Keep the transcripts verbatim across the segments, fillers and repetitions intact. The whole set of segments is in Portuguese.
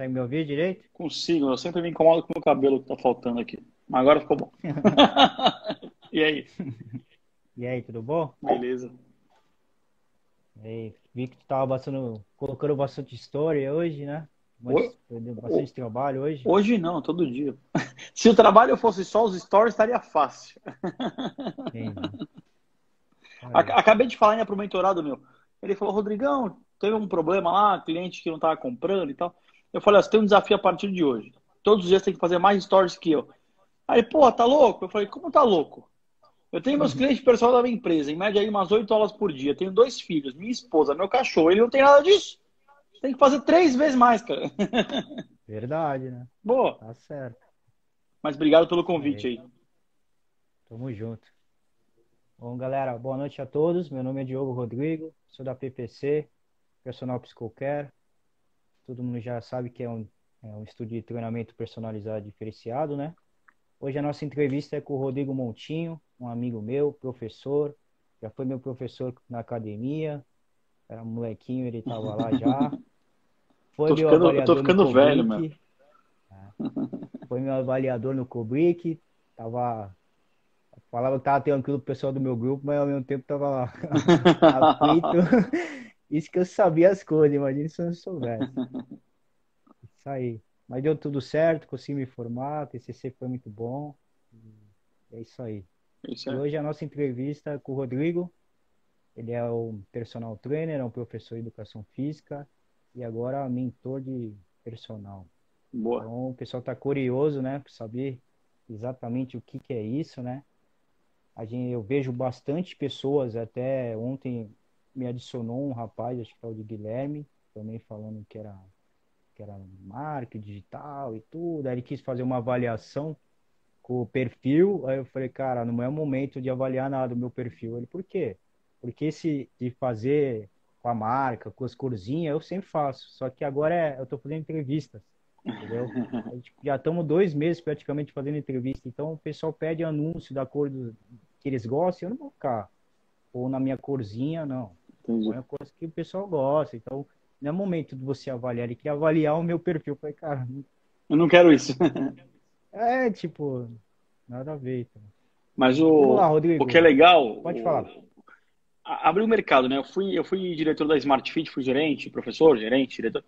Consegue me ouvir direito? Consigo, eu sempre me incomodo com o meu cabelo que tá faltando aqui. Mas agora ficou bom. E aí? E aí, tudo bom? Beleza. E aí, vi que tu tava bastante, colocando bastante história hoje, né? Ho- Mas deu ho- bastante trabalho hoje. Hoje não, todo dia. Se o trabalho fosse só os stories, estaria fácil. Entendi. Ac- Aí. Acabei de falar ainda pro mentorado meu. Ele falou, Rodrigão, teve um problema lá, cliente que não tava comprando e tal. Eu falei, ó, você tem um desafio a partir de hoje. Todos os dias tem que fazer mais stories que eu. Aí, pô, tá louco? Eu falei, como tá louco? Eu tenho meus clientes pessoal da minha empresa, em média aí umas oito horas por dia. Tenho dois filhos, minha esposa, meu cachorro. Ele não tem nada disso. Tem que fazer três vezes mais, cara. Verdade, né? Boa. Tá certo. Mas obrigado pelo Isso convite aí. aí. Tamo junto. Bom, galera, boa noite a todos. Meu nome é Diogo Rodrigo, sou da P P C, Personal Psicocare. Todo mundo já sabe que é um, é um estúdio de treinamento personalizado diferenciado, né? Hoje a nossa entrevista é com o Rodrigo Montinho, um amigo meu, professor, já foi meu professor na academia, era molequinho, ele estava lá já. Foi Tô meu ficando, eu tô avaliador no ficando velho, meu. Cobric, né? Foi meu avaliador no Cobric, tava, falava que tava tranquilo pro pessoal do meu grupo, mas ao mesmo tempo tava lá aflito. Isso que eu sabia as coisas, imagina se eu não soubesse. Isso aí. Mas deu tudo certo, consegui me formar, T C C foi muito bom. É isso aí. Isso E é. hoje a nossa entrevista é com o Rodrigo. Ele é um personal trainer, é um professor de educação física e agora mentor de personal. Boa. Então o pessoal está curioso, né, para saber exatamente o que que é isso, né? A gente, eu vejo bastante pessoas, até ontem me adicionou um rapaz, acho que é o de Guilherme, também falando que era que era marketing digital e tudo. Aí ele quis fazer uma avaliação com o perfil. Aí eu falei, cara, não é o momento de avaliar nada do meu perfil. Ele, por quê? Porque esse de fazer com a marca, com as corzinhas, eu sempre faço. Só que agora é, eu tô fazendo entrevistas, entendeu? A gente já estamos dois meses praticamente fazendo entrevista. Então o pessoal pede anúncio da cor do, que eles gostam, eu não vou ficar ou na minha corzinha, não. Entendi. Põe a coisa que o pessoal gosta. Então, não é momento de você avaliar. Ele queria avaliar o meu perfil. Eu falei, cara, Eu não quero isso. é tipo, nada a ver. Então. Mas Vamos lá, o, o que é Rodrigo. legal, Pode o, falar. a- abriu o mercado, né? Eu fui, eu fui diretor da Smart Fit, fui gerente, professor, gerente, diretor.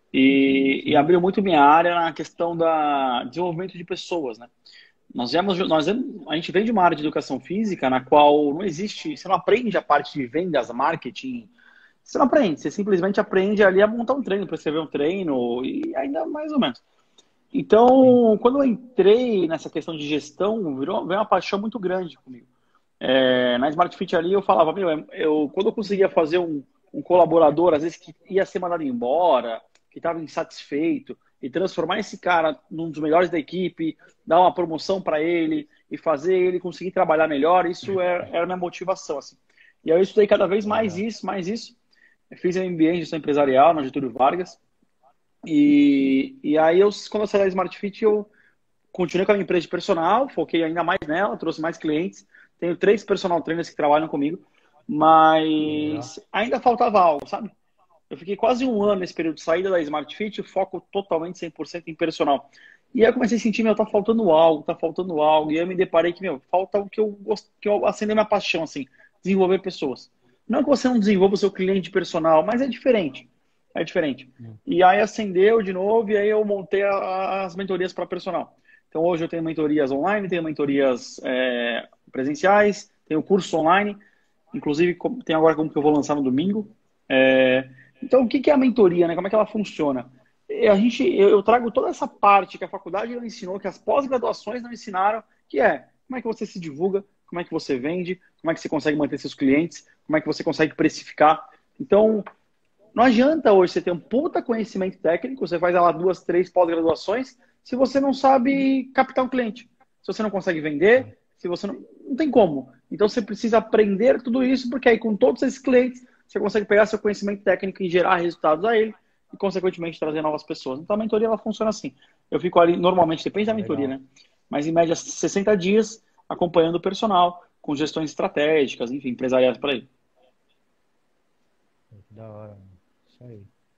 E, e Sim. abriu muito minha área na questão da desenvolvimento de pessoas, né? Nós vemos, nós vemos, a gente vem de uma área de educação física na qual não existe, você não aprende a parte de vendas, marketing, você não aprende, você simplesmente aprende ali a montar um treino, para escrever um treino e ainda mais ou menos. Sim. Então, quando eu entrei nessa questão de gestão, virou, veio uma paixão muito grande comigo. É, na Smart Fit ali eu falava, meu, eu, quando eu conseguia fazer um, um colaborador, às vezes que ia ser mandado embora, que estava insatisfeito, e transformar esse cara num dos melhores da equipe, dar uma promoção para ele e fazer ele conseguir trabalhar melhor, isso era, era a minha motivação, assim. E aí eu estudei cada vez mais Legal. isso, mais isso. Eu fiz M B A em gestão empresarial na Getúlio Vargas. E, e aí, eu, quando eu saí da Smart Fit, eu continuei com a minha empresa de personal, foquei ainda mais nela, trouxe mais clientes. Tenho três personal trainers que trabalham comigo, Legal. mas ainda faltava algo, sabe? Eu fiquei quase um ano nesse período de saída da Smart Fit, foco totalmente cem por cento em personal. E aí eu comecei a sentir, meu, tá faltando algo, tá faltando algo. E aí eu me deparei que, meu, falta o que eu gosto, que eu acendei minha paixão, assim, desenvolver pessoas. Não que você não desenvolva o seu cliente personal, mas é diferente. É diferente. Hum. E aí acendeu de novo e aí eu montei a, as mentorias para personal. Então hoje eu tenho mentorias online, tenho mentorias é, presenciais, tenho curso online, inclusive tem agora como que eu vou lançar no domingo. É, então o que é a mentoria, né? Como é que ela funciona? E a gente, eu trago toda essa parte que a faculdade não ensinou, que as pós-graduações não ensinaram, que é como é que você se divulga, como é que você vende, como é que você consegue manter seus clientes, como é que você consegue precificar. Então, não adianta hoje você ter um puta conhecimento técnico, você faz lá duas, três pós-graduações, se você não sabe captar um cliente. Se você não consegue vender, Sim. se você não. Não tem como. Então você precisa aprender tudo isso, porque aí com todos esses clientes, você consegue pegar seu conhecimento técnico e gerar resultados a ele, e consequentemente trazer novas pessoas. Então a mentoria ela funciona assim. Eu fico ali, normalmente, depende da Pô, mentoria, legal. né? Mas em média sessenta dias acompanhando o personal, com gestões estratégicas, enfim, empresariais para ele. Pô, que da hora, mano. Isso aí.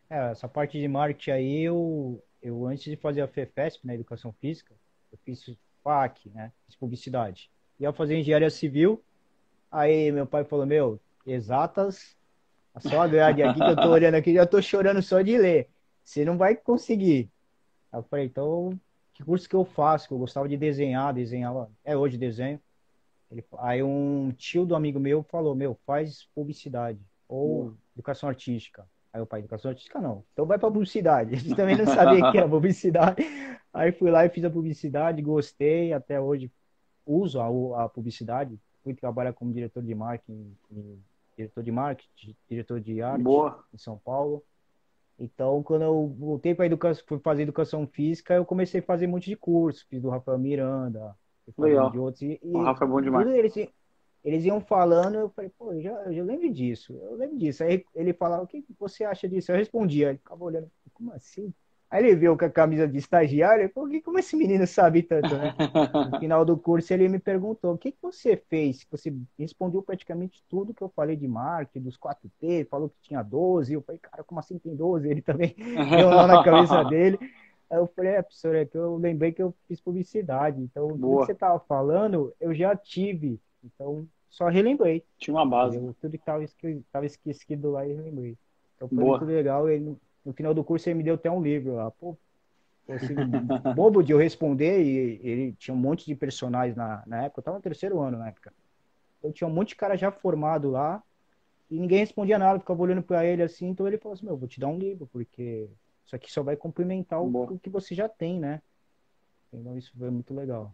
É, essa parte de marketing aí, eu, eu antes de fazer a FEFESP, na Educação Física, eu fiz FAC, né? Fiz publicidade. Ia fazer engenharia civil, aí meu pai falou, meu, exatas, só a grade aqui que eu tô olhando aqui, já tô chorando só de ler. Você não vai conseguir. Aí eu falei, então, que curso que eu faço? Que eu gostava de desenhar, desenhava, é hoje desenho. Ele, aí um tio do amigo meu falou, meu, faz publicidade Boa. ou educação artística. Aí o pai, educação artística não. Então vai para publicidade. Eles também não sabiam o que era publicidade. Aí fui lá e fiz a publicidade, gostei, até hoje uso a, a publicidade. Fui trabalhar como diretor de marketing, e- diretor de marketing, diretor de arte Boa. em São Paulo. Então, quando eu voltei para educação, fui fazer educação física, eu comecei a fazer um monte de curso, fiz do Rafael Miranda, fui fazendo de Legal. outros, e, O e Rafa é bom demais. tudo eles, eles iam falando, eu falei, pô, eu já, eu já lembro disso, eu lembro disso. Aí ele falava, o que você acha disso? Eu respondia, ele ficava olhando, como assim? Aí ele viu com a camisa de estagiário, ele falou, como esse menino sabe tanto, né? No final do curso ele me perguntou, o que que você fez? Você respondeu praticamente tudo que eu falei de marketing, dos quatro T, falou que tinha doze. Eu falei, cara, como assim tem doze? Ele também deu um nó na cabeça dele. Aí eu falei, é, professor, é que eu lembrei que eu fiz publicidade, então tudo que você Boa. estava falando, eu já tive, então só relembrei, Tinha uma base. entendeu? Tudo que estava esque... tava esquecido lá, eu relembrei. Então foi muito Boa. legal, ele, no final do curso ele me deu até um livro lá, pô, assim, bobo de eu responder, e ele tinha um monte de personagens na, na época, eu estava no terceiro ano na época, eu tinha um monte de cara já formado lá, e ninguém respondia nada, ficava olhando para ele assim, então ele falou assim, meu, vou te dar um livro, porque isso aqui só vai complementar o, Boa. o que você já tem, né? Então isso foi muito legal.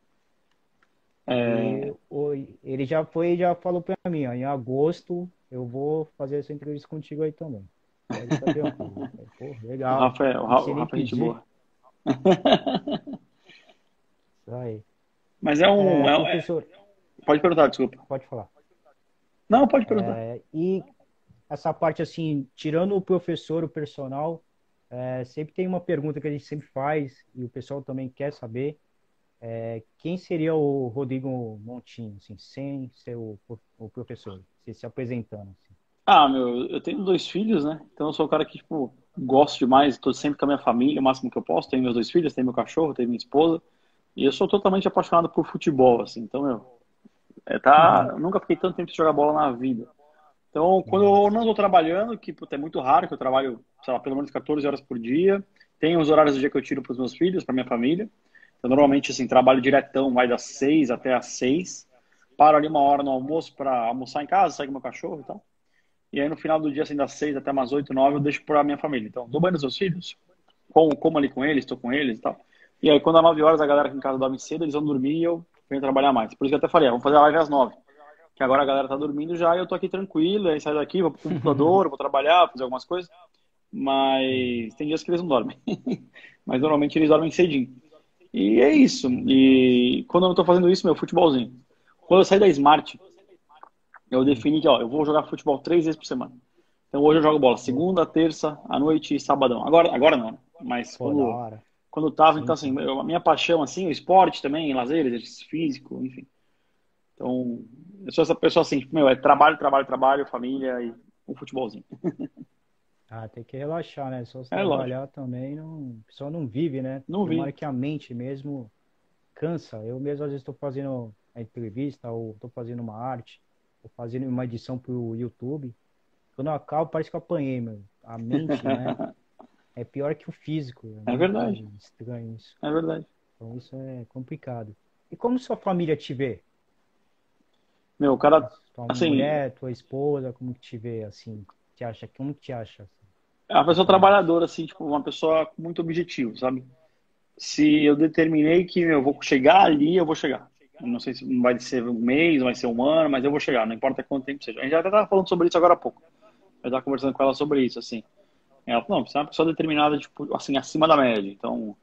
É, E o, ele já foi, já falou para mim, ó, em agosto eu vou fazer essa entrevista contigo aí também. Pode ficar tranquilo. Eu falei, pô, o legal, Rafa é, o não Ra- o sei nem Rafa é gente pedir. boa. Isso aí. Mas é um. É, é- é- professor, pode perguntar, desculpa. pode falar. Não, pode perguntar. É, e essa parte assim, tirando o professor, o personal, é, sempre tem uma pergunta que a gente sempre faz e o pessoal também quer saber, é, quem seria o Rodrigo Montinho, assim, sem ser o, o professor, se, se apresentando, assim. Ah, meu, eu tenho dois filhos, né? Então eu sou o cara que, tipo, gosto demais, tô sempre com a minha família, o máximo que eu posso. Tenho meus dois filhos, tenho meu cachorro, tenho minha esposa. E eu sou totalmente apaixonado por futebol, assim. Então, meu, é, tá, Uhum. eu nunca fiquei tanto tempo sem jogar bola na vida. Então, quando eu Nossa. não estou trabalhando, que puta, é muito raro, que eu trabalho, sei lá, pelo menos quatorze horas por dia. Tenho os horários do dia que eu tiro para os meus filhos, para minha família. Então, normalmente, assim, trabalho diretão, vai das seis até às seis. Paro ali uma hora no almoço para almoçar em casa, sair com meu cachorro e tal. E aí, no final do dia, assim, das seis até umas oito, nove, eu deixo para minha família. Então, dou banho nos meus filhos, como, como ali com eles, estou com eles e tal. E aí, quando dá nove horas, a galera aqui em casa dorme cedo, eles vão dormir e eu venho trabalhar mais. Por isso que eu até falei, ah, vamos fazer a live às nove, que agora a galera tá dormindo já e eu tô aqui tranquilo, aí saio daqui, vou pro computador, vou trabalhar, fazer algumas coisas, Entendi. mas tem dias que eles não dormem. Mas normalmente eles dormem cedinho. E é isso. Ah, legal. E quando eu não tô fazendo isso, meu futebolzinho. Quando eu saí da Smart, eu Hum, defini que, ó, eu vou jogar futebol três vezes por semana. Então hoje eu jogo bola pô, segunda, terça, à noite e sabadão. Agora, agora não, né? Mas pô, da quando hora. quando eu tava, Sim, então assim, sim. eu- a minha paixão assim, o esporte também, lazer, exercício físico, enfim. Então, eu sou essa pessoa assim, tipo, meu, é trabalho, trabalho, trabalho, família e um futebolzinho. Ah, tem que relaxar, né? Só se É lógico. trabalhar também, não, o pessoal não vive, né? Não Tem uma hora vi. que a mente mesmo cansa. Eu mesmo, às vezes, estou fazendo a entrevista, ou estou fazendo uma arte, ou fazendo uma edição para o YouTube. Quando eu acabo, parece que eu apanhei, meu. A mente, né? É pior que o físico. É É verdade. muito estranho isso. É verdade. Então, isso é complicado. E como sua família te vê? Meu, o cara, Tua assim, mulher, tua esposa, como que te vê, assim? Te acha, como que te acha, assim, é uma tua pessoa família? trabalhadora, assim, tipo, uma pessoa com muito objetivo, sabe? Se eu determinei que meu, eu vou chegar ali, eu vou chegar. Eu não sei se não vai ser um mês, não vai ser um ano, mas eu vou chegar, não importa quanto tempo seja. A gente já até estava falando sobre isso agora há pouco. Eu estava conversando com ela sobre isso, assim. Ela falou, não, você é uma pessoa determinada, tipo, assim, acima da média. Então,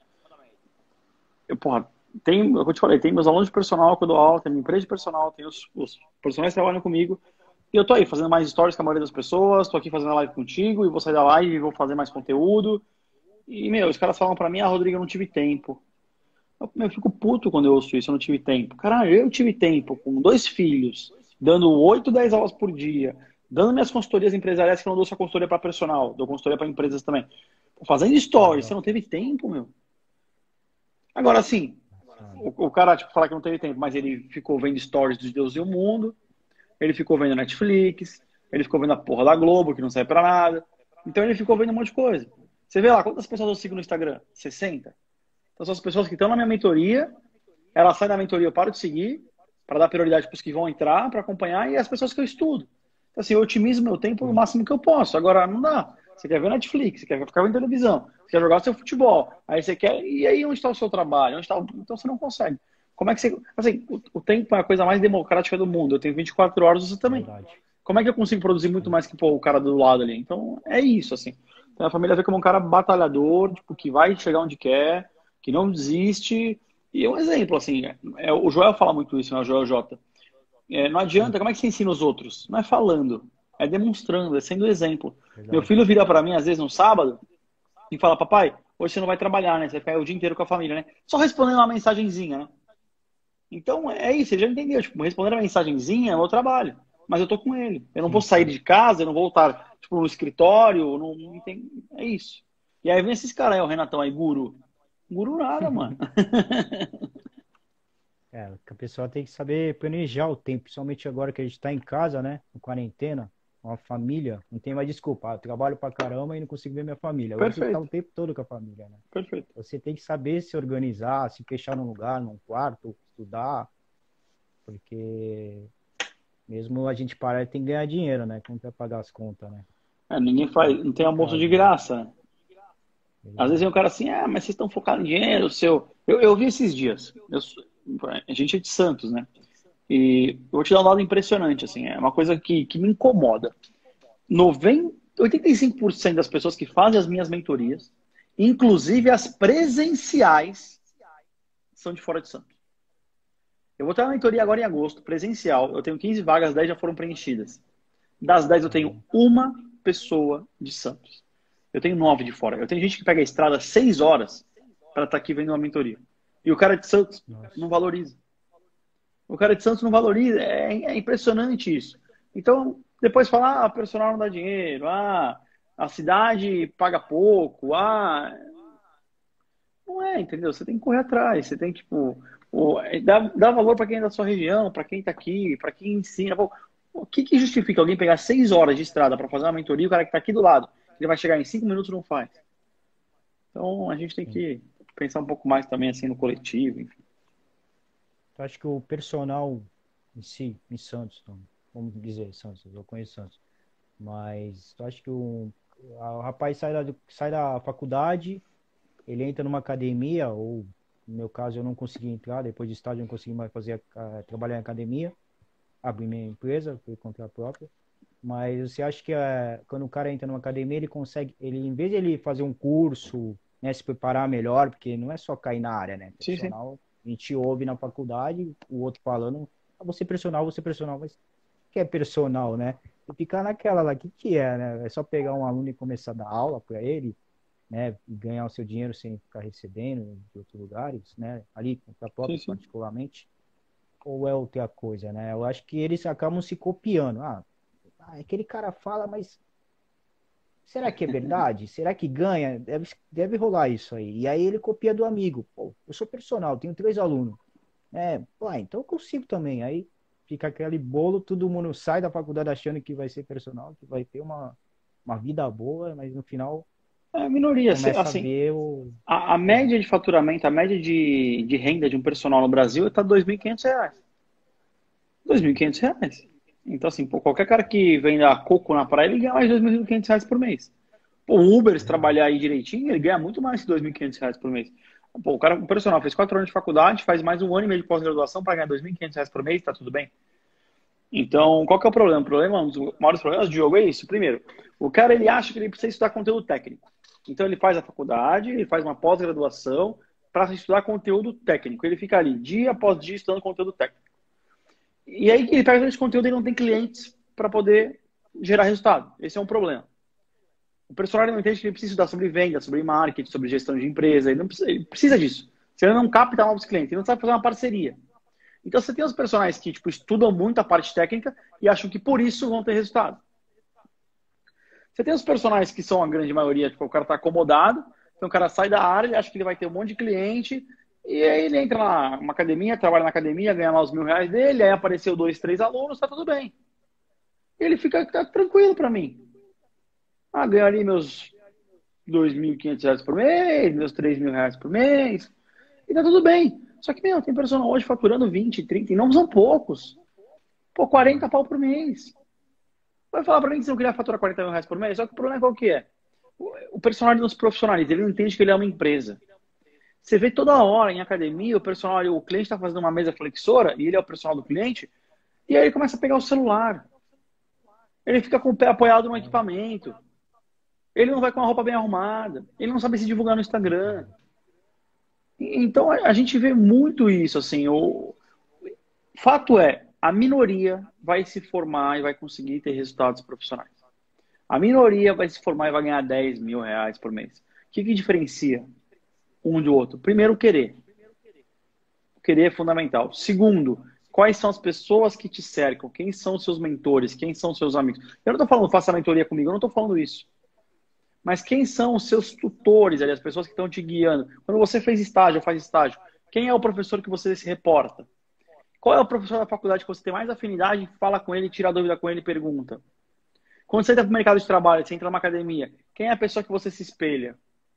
eu, porra, tem, é o que eu te falei, tem meus alunos de personal que eu dou aula, tem minha empresa de personal, tem os, os profissionais que trabalham comigo. E eu tô aí fazendo mais stories que a maioria das pessoas, tô aqui fazendo a live contigo, e vou sair da live e vou fazer mais conteúdo. E, meu, os caras falam pra mim, ah, Rodrigo, eu não tive tempo. Eu, eu fico puto quando eu ouço isso, eu não tive tempo. Caralho, eu tive tempo com dois filhos, dando oito, dez aulas por dia, dando minhas consultorias empresariais, que eu não dou só consultoria para personal, dou consultoria para empresas também. Fazendo stories, você Legal. não teve tempo, meu. Agora, assim, o, o cara, tipo, fala que não teve tempo, mas ele ficou vendo stories dos Deus e o Mundo, ele ficou vendo Netflix, ele ficou vendo a porra da Globo, que não serve pra nada. Então ele ficou vendo um monte de coisa. Você vê lá, quantas pessoas eu sigo no Instagram? sessenta. Então são as pessoas que estão na minha mentoria, elas saem da mentoria, eu paro de seguir, para dar prioridade para os que vão entrar, para acompanhar, e as pessoas que eu estudo. Então, assim, eu otimizo meu tempo o Sim. máximo que eu posso. Agora, não dá. Você quer ver Netflix, você quer ficar vendo televisão, você quer jogar seu futebol, aí você quer. E aí, onde está o seu trabalho? Onde está o... Então você não consegue. Como é que você. Assim, o, o tempo é a coisa mais democrática do mundo. Eu tenho vinte e quatro horas, você também. Verdade. Como é que eu consigo produzir muito mais que pô, o cara do lado ali? Então, é isso, assim. Então, a família vê como um cara batalhador, tipo, que vai chegar onde quer, que não desiste. E é um exemplo, assim, é, o Joel fala muito isso, né? O Joel J. É, não Sim, adianta, como é que você ensina os outros? Não é falando, é demonstrando, é sendo exemplo. Meu verdade. filho vira para mim, às vezes, no sábado, e fala, papai, hoje você não vai trabalhar, né? Você vai ficar o dia inteiro com a família, né? Só respondendo uma mensagenzinha, né? Então, é isso, ele já entendeu. Tipo, responder a mensagenzinha é o meu trabalho. Mas eu tô com ele. Eu não vou Sim, sair sim. de casa, eu não vou estar, tipo, no escritório, não, não tem... É isso. E aí vem esses caras aí, o Renatão aí, guru. Guru nada, mano. É, que a pessoa tem que saber planejar o tempo, principalmente agora que a gente está em casa, né? Com quarentena, com a família, não tem mais desculpa. Ah, eu trabalho pra caramba e não consigo ver minha família. Agora você está o Perfeito, tempo todo com a família, né? perfeito. Você tem que saber se organizar, se fechar num lugar, num quarto, estudar, porque mesmo a gente parar, tem que ganhar dinheiro, né? Como vai pagar as contas, né? É, ninguém É faz, não tem almoço de complicado, né? graça, né? Às vezes vem um Exato. cara assim, ah, mas vocês estão focados em dinheiro, seu. Eu, eu vi esses dias. Eu, sou- a gente é de Santos, né? E eu vou te dar um dado impressionante, assim, é uma coisa que, que me incomoda. noventa, oitenta e cinco por cento das pessoas que fazem as minhas mentorias, inclusive as presenciais, são de fora de Santos. Eu vou ter uma mentoria agora em agosto, presencial. Eu tenho quinze vagas, dez já foram preenchidas. Das dez eu tenho Caramba. uma pessoa de Santos. Eu tenho nove de fora. Eu tenho gente que pega a estrada seis horas para estar aqui vendo uma mentoria. E o cara de Santos Nossa. não valoriza. O cara de Santos não valoriza. É, é impressionante isso. Então, depois falar, ah, personal não dá dinheiro, ah, a cidade paga pouco, ah, não é, entendeu? Você tem que correr atrás, você tem que, tipo, o- é, dar, dar valor para quem é da sua região, para quem está aqui, para quem ensina. Pô, o que, que justifica alguém pegar seis horas de estrada para fazer uma mentoria e o cara que está aqui do lado, ele vai chegar em cinco minutos e não faz? Então, a gente tem Sim. que pensar um pouco mais também, assim, no coletivo, enfim. Eu acho que o personal em si, em Santos, então, vamos dizer, Santos, eu conheço Santos, mas eu acho que o, o rapaz sai da, sai da faculdade, ele entra numa academia, ou no meu caso eu não consegui entrar, depois de estágio eu não consegui mais fazer, ah, trabalhar em academia, abri minha empresa, por conta própria, mas você acha que eh, quando o cara entra numa academia, ele consegue, ele, em vez de ele fazer um curso, né, se preparar melhor, porque não é só cair na área, né? Sim, sim. Profissional, a gente ouve na faculdade o outro falando, ah, você é personal, você é personal, mas o que é personal, né? E ficar naquela lá, o que que é, né? É só pegar um aluno e começar a dar aula para ele, né? E ganhar o seu dinheiro sem ficar recebendo de outros lugares, né? Ali, para Sim, próprio, sim. particularmente, ou é outra coisa, né? Eu acho que eles acabam se copiando. Ah, ah, aquele cara fala, mas será que é verdade? Será que ganha? Deve, deve rolar isso aí. E aí ele copia do amigo. Pô, eu sou personal, tenho três alunos. É, pô, então eu consigo também. Aí fica aquele bolo, todo mundo sai da faculdade achando que vai ser personal, que vai ter uma, uma vida boa, mas no final É minoria, cê- começa a assim, ver o. a, a É, média de faturamento, a média de, de renda de um personal no Brasil está dois mil e quinhentos reais. dois mil e quinhentos reais. Então, assim, pô, qualquer cara que venda coco na praia, ele ganha mais de dois mil e quinhentos reais por mês. Pô, o Uber, é se verdade. trabalhar aí direitinho, ele ganha muito mais que dois mil e quinhentos reais por mês. Pô, o cara, o personal, fez quatro anos de faculdade, faz mais um ano e meio de pós-graduação para ganhar dois mil e quinhentos reais por mês, tá tudo bem? Então, qual que é o problema? O problema, um dos maiores problemas do jogo é isso. Primeiro, o cara, ele acha que ele precisa estudar conteúdo técnico. Então, ele faz a faculdade, ele faz uma pós-graduação para estudar conteúdo técnico. Ele fica ali, dia após dia, estudando conteúdo técnico. E aí, ele pega esse conteúdo e não tem clientes para poder gerar resultado. Esse é um problema. O personal não entende que ele precisa estudar sobre venda, sobre marketing, sobre gestão de empresa. Ele, não precisa, ele precisa disso. Se ele não capta novos clientes, ele não sabe fazer uma parceria. Então você tem os personagens que tipo, estudam muito a parte técnica e acham que por isso vão ter resultado. Você tem os personagens que são a grande maioria, tipo, o cara tá acomodado, então o cara sai da área, ele acha que ele vai ter um monte de cliente, e aí ele entra lá numa academia, trabalha na academia, ganha lá os mil reais dele, aí apareceu dois, três alunos, tá tudo bem. Ele fica tá tranquilo para mim. Ah, ganho ali meus dois mil e quinhentos reais por mês, meus três mil reais por mês, e tá tudo bem. Só que, meu, tem personal hoje faturando vinte, trinta, e não são poucos. Pô, quarenta pau por mês. Vai falar pra mim que você não queria faturar quarenta mil reais por mês? Só que o problema é qual que é? O personal não se profissionaliza, ele não entende que ele é uma empresa. Você vê toda hora em academia, o personal, o cliente está fazendo uma mesa flexora, e ele é o personal do cliente, e aí ele começa a pegar o celular. Ele fica com o pé apoiado no equipamento. Ele não vai com a roupa bem arrumada. Ele não sabe se divulgar no Instagram. Então, a gente vê muito isso, assim. O fato é, a minoria vai se formar e vai conseguir ter resultados profissionais. A minoria vai se formar e vai ganhar dez mil reais por mês. O que, que diferencia um do outro? Primeiro, o querer. O querer é fundamental. Segundo, quais são as pessoas que te cercam? Quem são os seus mentores? Quem são os seus amigos? Eu não estou falando faça mentoria comigo, eu não estou falando isso. Mas quem são os seus tutores, ali, as pessoas que estão te guiando? Quando você fez estágio ou faz estágio, quem é o professor que você se reporta? Qual é o professor da faculdade que você tem mais afinidade? Fala com ele, tira a dúvida com ele e pergunta. Quando você entra para o mercado de trabalho, você entra numa academia, quem é a pessoa que você se espelha?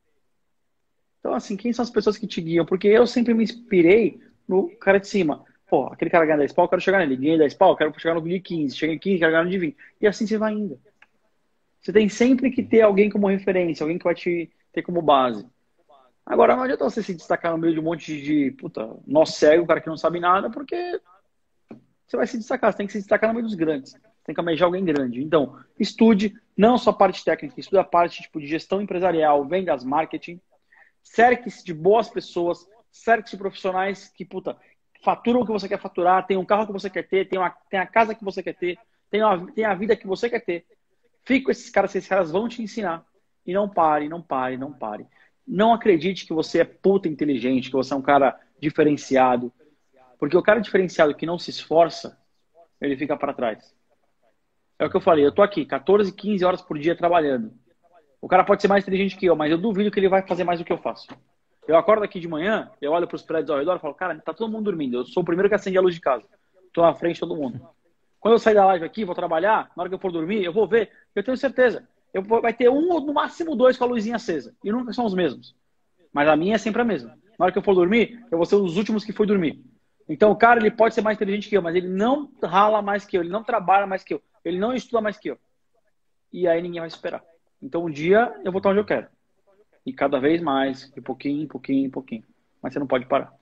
Então, assim, quem são as pessoas que te guiam? Porque eu sempre me inspirei no cara de cima. Pô, aquele cara ganha dez pau, eu quero chegar nele. Ganhei dez pau, eu quero chegar no de quinze. Cheguei em quinze, quero ganhar no de vinte. E assim você vai indo. Você tem sempre que ter alguém como referência, alguém que vai te ter como base. Agora, não adianta você se destacar no meio de um monte de, puta, nó cego, cara que não sabe nada, porque você vai se destacar. Você tem que se destacar no meio dos grandes. Tem que almejar alguém grande. Então, estude não só a parte técnica, estude a parte tipo, de gestão empresarial, vendas, marketing. Cerque-se de boas pessoas, cerque-se de profissionais que, puta, faturam o que você quer faturar, tem um carro que você quer ter, tem, uma, tem a casa que você quer ter, tem, uma, tem a vida que você quer ter. Fique com esses caras, esses caras vão te ensinar. E não pare, não pare, não pare. Não acredite que você é puta inteligente, que você é um cara diferenciado. Porque o cara diferenciado que não se esforça, ele fica para trás. É o que eu falei, eu tô aqui quatorze, quinze horas por dia trabalhando. O cara pode ser mais inteligente que eu, mas eu duvido que ele vai fazer mais do que eu faço. Eu acordo aqui de manhã, eu olho para os prédios ao redor e falo, cara, tá todo mundo dormindo. Eu sou o primeiro que acende a luz de casa. Tô na frente de todo mundo. Quando eu sair da live aqui, vou trabalhar, na hora que eu for dormir, eu vou ver, eu tenho certeza. Eu vou, vai ter um ou no máximo dois com a luzinha acesa. E nunca são os mesmos. Mas a minha é sempre a mesma. Na hora que eu for dormir, eu vou ser um dos últimos que foi dormir. Então o cara, ele pode ser mais inteligente que eu, mas ele não rala mais que eu, ele não trabalha mais que eu, ele não estuda mais que eu. E aí ninguém vai esperar. Então um dia eu vou estar onde eu quero. E cada vez mais, de pouquinho, pouquinho, pouquinho. Mas você não pode parar.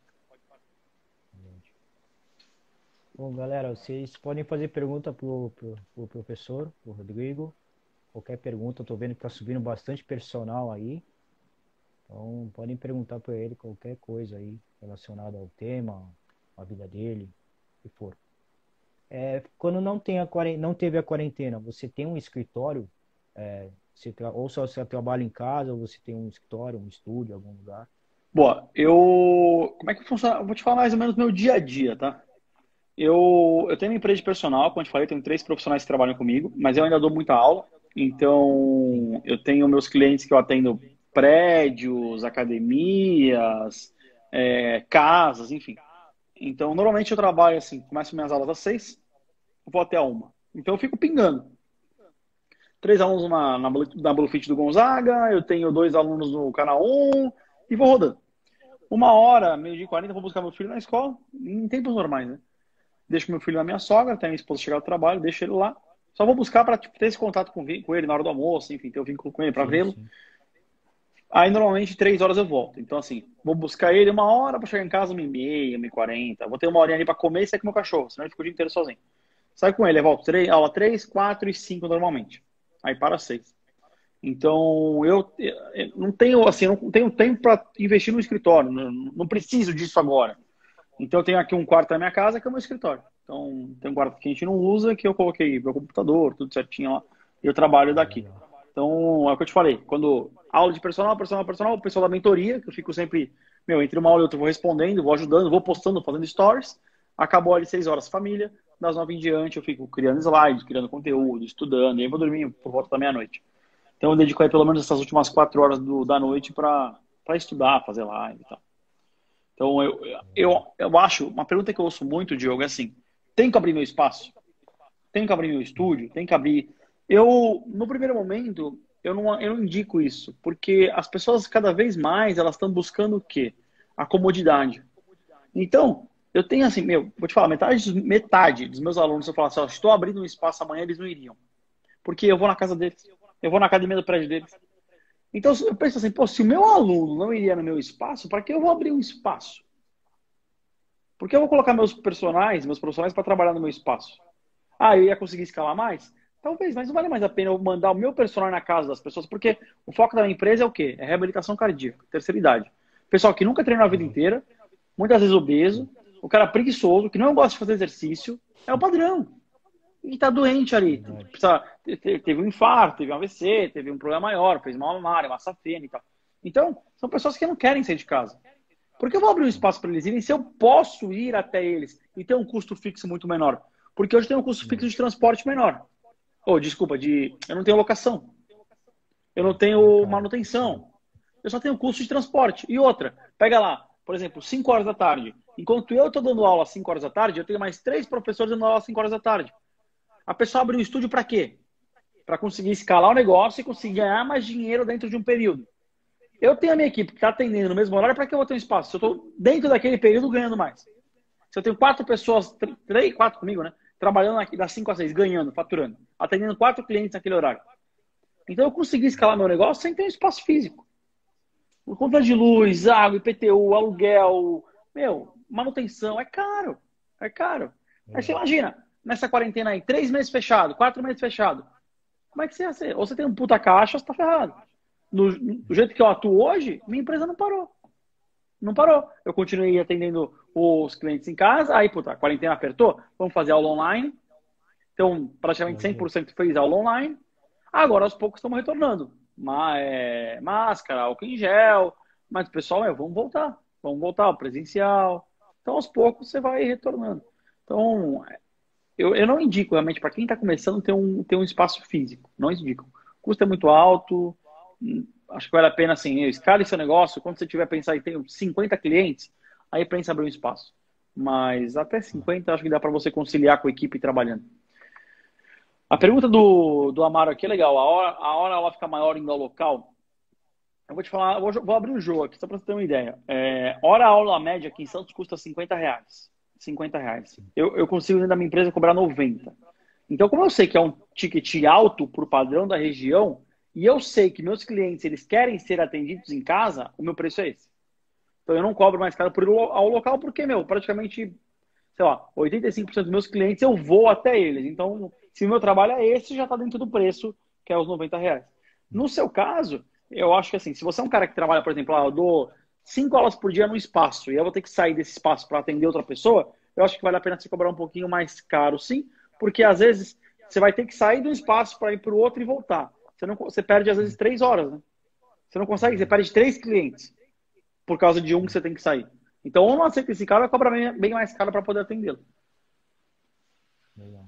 Bom, galera, vocês podem fazer pergunta pro, pro, pro professor, pro Rodrigo. Qualquer pergunta, eu tô vendo que tá subindo bastante personal aí. Então, podem perguntar para ele qualquer coisa aí relacionada ao tema, à vida dele, o que for. É, quando não, tem a, não teve a quarentena, você tem um escritório? É, você tra... Ou só você trabalha em casa, ou você tem um escritório, um estúdio, algum lugar? Boa, eu... Como é que funciona? Eu vou te falar mais ou menos do meu dia a dia, tá? Eu, eu tenho uma empresa de personal, como eu te falei, tenho três profissionais que trabalham comigo, mas eu ainda dou muita aula. Então, eu tenho meus clientes que eu atendo prédios, academias, é, casas, enfim. Então, normalmente eu trabalho assim, começo minhas aulas às seis, vou até a uma. Então, eu fico pingando. Três alunos na, na, na Bluefit do Gonzaga, eu tenho dois alunos no Canal um e vou rodando. Uma hora, meio-dia e quarenta, vou buscar meu filho na escola, em tempos normais, né? Deixo meu filho na minha sogra, até minha esposa chegar do trabalho, deixo ele lá. Só vou buscar para tipo, ter esse contato com, com ele na hora do almoço, enfim, ter o vínculo com ele para vê-lo. Aí, normalmente, três horas eu volto. Então, assim, vou buscar ele uma hora para chegar em casa, uma e meia, uma e quarenta. Vou ter uma horinha ali para comer e sair com o meu cachorro, senão ele fica o dia inteiro sozinho. Sai com ele, eu volto três, aula três, quatro e cinco normalmente. Aí para seis. Então, eu, eu não tenho, assim, não tenho tempo para investir no escritório. Não, não preciso disso agora. Então, eu tenho aqui um quarto na minha casa que é o meu escritório. Então, tem um quarto que a gente não usa, que eu coloquei meu computador, tudo certinho lá, e eu trabalho daqui. Então, é o que eu te falei. Quando aula de personal, personal, personal, o pessoal da mentoria, que eu fico sempre, meu, entre uma aula e outra eu vou respondendo, vou ajudando, vou postando, fazendo stories. Acabou ali seis horas família, das nove em diante eu fico criando slides, criando conteúdo, estudando, e aí eu vou dormir por volta da meia-noite. Então eu dedico aí pelo menos essas últimas quatro horas do, da noite para estudar, fazer live e tal. Então eu, eu, eu acho, uma pergunta que eu ouço muito, Diogo, é assim, tem que abrir meu espaço? Tem que abrir meu estúdio? Tem que abrir... Eu, no primeiro momento, eu não, eu não indico isso, porque as pessoas cada vez mais, elas estão buscando o quê? A comodidade. Então, eu tenho assim, meu, vou te falar, metade, metade dos meus alunos, se eu falar assim, ó, estou abrindo um espaço amanhã, eles não iriam. Porque eu vou na casa deles, eu vou na academia do prédio deles. Então, eu penso assim, pô, se o meu aluno não iria no meu espaço, para que eu vou abrir um espaço? Porque eu vou colocar meus personagens, meus profissionais para trabalhar no meu espaço. Ah, eu ia conseguir escalar mais? Talvez, mas não vale mais a pena eu mandar o meu personal na casa das pessoas, porque o foco da minha empresa é o quê? É reabilitação cardíaca, terceira idade. Pessoal que nunca treinou a vida inteira, muitas vezes obeso, o cara preguiçoso, que não gosta de fazer exercício, é o padrão. E tá doente ali. Precisa, teve um infarto, teve um A V C, teve um problema maior, fez mal mamária, massa fêmea e tal. Então, são pessoas que não querem sair de casa. Por que eu vou abrir um espaço para eles irem se eu posso ir até eles e ter um custo fixo muito menor? Porque hoje tem um custo fixo de transporte menor. Ou, oh, desculpa, de... eu não tenho locação. Eu não tenho manutenção. Eu só tenho custo de transporte. E outra, pega lá, por exemplo, cinco horas da tarde. Enquanto eu estou dando aula às cinco horas da tarde, eu tenho mais três professores dando aula às cinco horas da tarde. A pessoa abre um estúdio para quê? Para conseguir escalar o negócio e conseguir ganhar mais dinheiro dentro de um período. Eu tenho a minha equipe que está atendendo no mesmo horário, para que eu vou ter um espaço? Se eu estou dentro daquele período ganhando mais. Se eu tenho quatro pessoas, três, quatro comigo, né? Trabalhando aqui das cinco às seis, ganhando, faturando, atendendo quatro clientes naquele horário. Então eu consegui escalar meu negócio sem ter um espaço físico. Por conta de luz, água, I P T U, aluguel, meu, manutenção, é caro. É caro. Aí você imagina, nessa quarentena aí, três meses fechado, quatro meses fechado. Como é que você ia ser? Ou você tem um puta caixa ou você tá ferrado. No, do jeito que eu atuo hoje, minha empresa não parou. Não parou. Eu continuei atendendo os clientes em casa. Aí, puta, a quarentena apertou. Vamos fazer aula online. Então, praticamente cem por cento fez aula online. Agora, aos poucos, estamos retornando. Mas, é, máscara, álcool em gel. Mas, pessoal, é, vamos voltar. Vamos voltar ao presencial. Então, aos poucos, você vai retornando. Então, eu, eu não indico, realmente, para quem está começando, ter um, ter um espaço físico. Não indico. O custo é muito alto. Acho que vale a pena, assim, escale seu negócio. Quando você tiver pensar em ter cinquenta clientes, aí pensa em abrir um espaço. Mas até cinquenta, acho que dá para você conciliar com a equipe trabalhando. A pergunta do, do Amaro aqui é legal. A hora, a hora ela fica maior indo ao local? Eu vou te falar, eu vou, vou abrir um jogo aqui, só para você ter uma ideia. É, hora aula média aqui em Santos custa cinquenta reais. cinquenta reais. Eu, eu consigo, dentro da minha empresa, cobrar noventa. Então, como eu sei que é um ticket alto para o padrão da região, e eu sei que meus clientes, eles querem ser atendidos em casa, o meu preço é esse. Então, eu não cobro mais caro por ir ao local, porque, meu, praticamente, sei lá, oitenta e cinco por cento dos meus clientes, eu vou até eles. Então, se o meu trabalho é esse, já está dentro do preço, que é os noventa reais. No seu caso, eu acho que assim, se você é um cara que trabalha, por exemplo, ah, eu dou cinco aulas por dia no espaço, e eu vou ter que sair desse espaço para atender outra pessoa, eu acho que vale a pena você cobrar um pouquinho mais caro, sim, porque às vezes você vai ter que sair do espaço para ir para o outro e voltar. Você, não, você perde, às vezes, três horas, né? Você não consegue, você perde três clientes por causa de um que você tem que sair. Então, ou não aceita esse cara, ou cobra bem, bem mais caro para poder atendê-lo. Legal.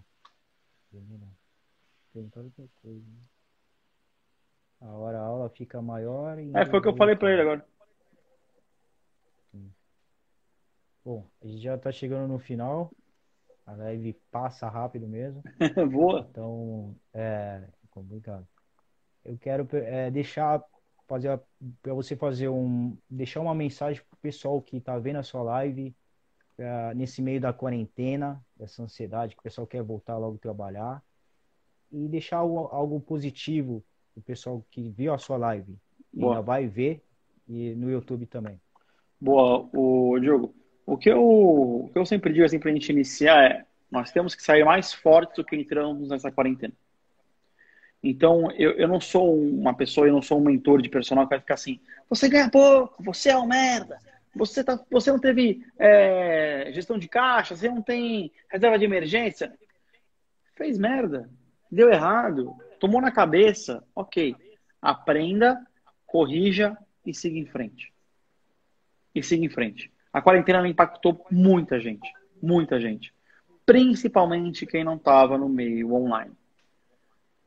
Tem toda outra coisa. Né? A hora a aula fica maior e... É, foi o que eu falei para ele agora. Sim. Bom, a gente já tá chegando no final. A live passa rápido mesmo. Boa. Então, é complicado. Eu quero é, deixar fazer para você fazer um deixar uma mensagem pro pessoal que tá vendo a sua live é, nesse meio da quarentena, dessa ansiedade que o pessoal quer voltar logo trabalhar e deixar algo, algo positivo pro pessoal que viu a sua live e ainda vai ver e no YouTube também. Boa, o Diogo. O que eu, o que eu sempre digo assim para a gente iniciar é nós temos que sair mais fortes do que entramos nessa quarentena. Então, eu, eu não sou uma pessoa, eu não sou um mentor de personal que vai ficar assim, você ganha pouco, você é um merda, você, tá, você não teve é, gestão de caixa, você não tem reserva de emergência. Fez merda, deu errado, tomou na cabeça, ok. Aprenda, corrija e siga em frente. E siga em frente. A quarentena impactou muita gente, muita gente. Principalmente quem não estava no meio online.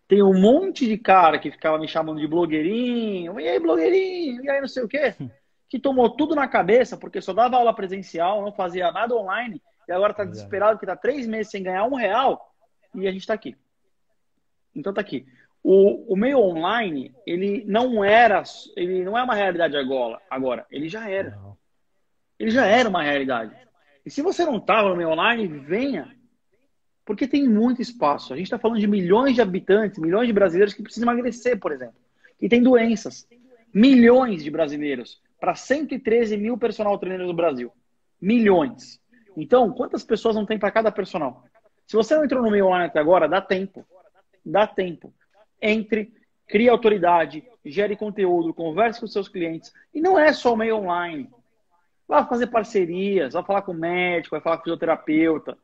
Tem um monte de cara que ficava me chamando de blogueirinho, e aí, blogueirinho, e aí não sei o quê, que tomou tudo na cabeça porque só dava aula presencial, não fazia nada online, e agora tá Verdade. desesperado que tá três meses sem ganhar um real, e a gente tá aqui. Então tá aqui. O, o meio online, ele não era, ele não é uma realidade agora, agora, ele já era. Não. Ele já era uma realidade. E se você não estava no meio online, venha. Porque tem muito espaço. A gente está falando de milhões de habitantes, milhões de brasileiros que precisam emagrecer, por exemplo. Que tem doenças. Milhões de brasileiros para cento e treze mil personal trainers no Brasil. Milhões. Então, quantas pessoas não tem para cada personal? Se você não entrou no meio online até agora, dá tempo. Dá tempo. Entre, crie autoridade, gere conteúdo, converse com seus clientes. E não é só o meio online. Vai fazer parcerias, vai falar com o médico, vai falar com o fisioterapeuta,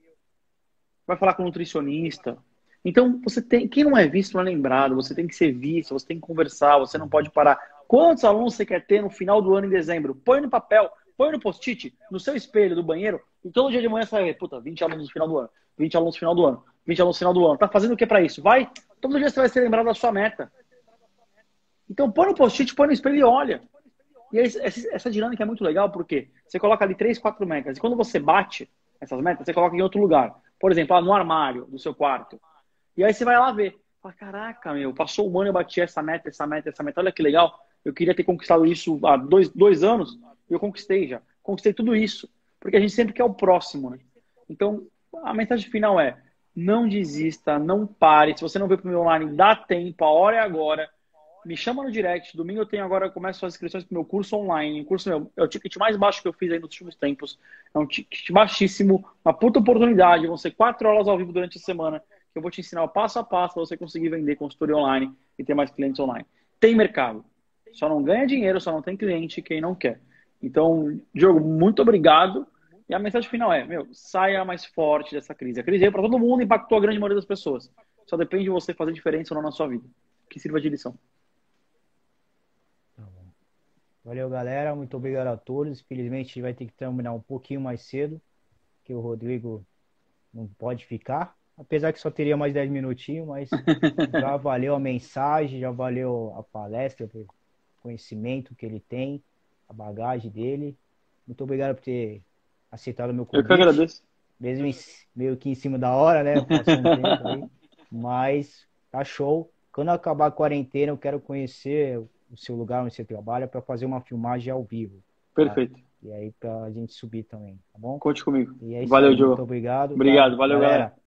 vai falar com o nutricionista. Então, você tem, quem não é visto não é lembrado, você tem que ser visto, você tem que conversar, você não pode parar. Quantos alunos você quer ter no final do ano, em dezembro? Põe no papel, põe no post-it, no seu espelho do banheiro, e todo dia de manhã você vai ver, puta, vinte alunos no final do ano, vinte alunos no final do ano, vinte alunos no final do ano. Tá fazendo o que para isso? Vai, todo dia você vai ser lembrado da sua meta. Então, põe no post-it, põe no espelho e olha. E aí, essa dinâmica é muito legal porque você coloca ali três, quatro metas. E quando você bate essas metas, você coloca em outro lugar. Por exemplo, no armário do seu quarto. E aí você vai lá ver. Fala, caraca, meu, passou um ano e eu bati essa meta, essa meta, essa meta. Olha que legal. Eu queria ter conquistado isso há dois, dois anos e eu conquistei já. Conquistei tudo isso. Porque a gente sempre quer o próximo, né? Então, a mensagem final é: não desista, não pare. Se você não veio para o meu online, dá tempo, a hora é agora. Me chama no direct. Domingo eu tenho agora, eu começo as inscrições para o meu curso online. O curso meu é o ticket mais baixo que eu fiz aí nos últimos tempos. É um ticket baixíssimo, uma puta oportunidade. Vão ser quatro aulas ao vivo durante a semana. Que eu vou te ensinar o passo a passo para você conseguir vender consultoria online e ter mais clientes online. Tem mercado. Só não ganha dinheiro, só não tem cliente quem não quer. Então, Diogo, muito obrigado. E a mensagem final é, meu, saia mais forte dessa crise. A crise veio para todo mundo e impactou a grande maioria das pessoas. Só depende de você fazer diferença ou não na sua vida. Que sirva de lição. Valeu, galera. Muito obrigado a todos. Infelizmente, a gente vai ter que terminar um pouquinho mais cedo, que o Rodrigo não pode ficar. Apesar que só teria mais dez minutinhos, mas já valeu a mensagem, já valeu a palestra, o conhecimento que ele tem, a bagagem dele. Muito obrigado por ter aceitado o meu Eu que convite. agradeço. Mesmo em- meio que em cima da hora, né? Passou um tempo aí. Mas tá show. Quando acabar a quarentena, eu quero conhecer o seu lugar onde você trabalha para fazer uma filmagem ao vivo, tá? Perfeito. E aí pra gente subir também, tá bom? Conte comigo. E é isso Valeu, aí. Muito Diogo. obrigado, tá? Obrigado. Valeu, Galera, galera.